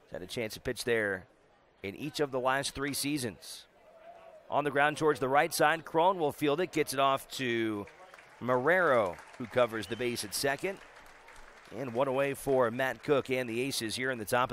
Had a chance to pitch there in each of the last 3 seasons. On the ground towards the right side, Cron will field it, gets it off to Marrero, who covers the base at second. And one away for Matt Cook and the Aces here in the top of